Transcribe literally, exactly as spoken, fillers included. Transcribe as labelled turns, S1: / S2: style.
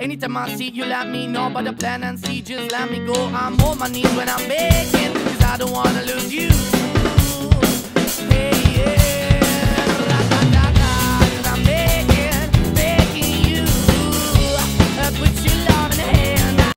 S1: Anytime I see you, let me know about the plan and see. Just let me go. I'm on my knees when I'm begging, cause I don't wanna lose you.